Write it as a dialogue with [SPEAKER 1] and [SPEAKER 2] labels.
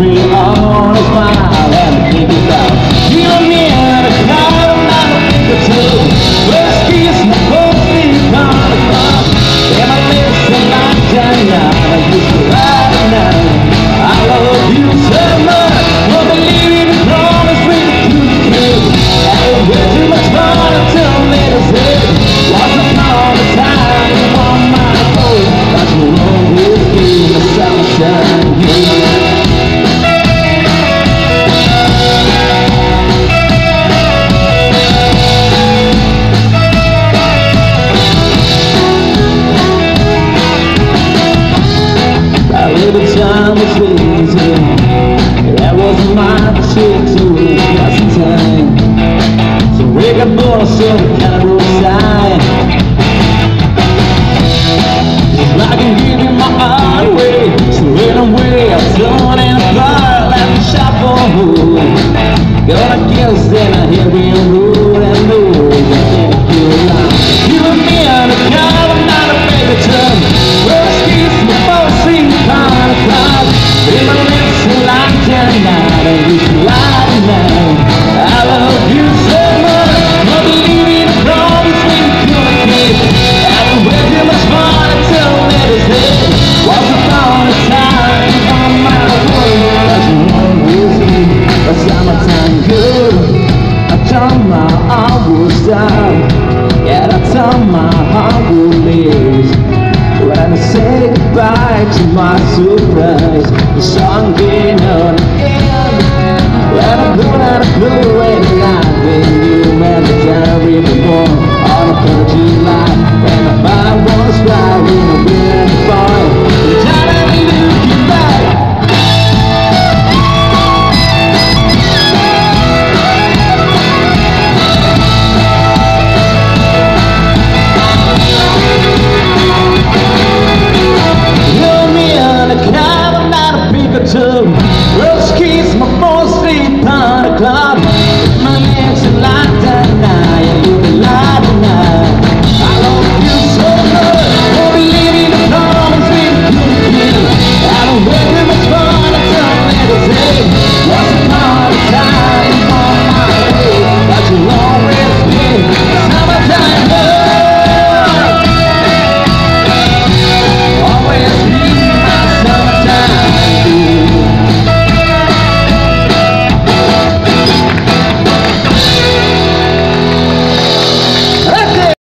[SPEAKER 1] free, I wanna smile and think about you and me and a car, not a thing or two. First kiss, my first sleep on the club. And my lips are like Diana, I used to ride at night. I love you so much, won't believe you, the promise we could keep. I was way too much fun until later said, once upon a time, you want my soul, but you won't with me in the summertime. The time was easy. That wasn't my chick, so we got some time. So we got bullshit kind of roadside. If I can give you my heart away, so in a way I'm thrown in a bar like a shop for wood. Gonna kill stand out here being rude and lose. I think you're right. You and me on the car, I'm not a baby turn. First kiss, my first scene, kind of cloud. In my lips, a like Diana, and you can lie tonight. I love you so much, won't believe in the promise we couldn't keep. I was way too much fun until it is dead. Once upon a time, on my way, as you always do. But summertime good, I told my heart would stop. Yeah, I told my heart would live. When I say goodbye to my surprise, the song came on again. When I'm going out of clue and night, when you remember time, we were born on a 3rd of July.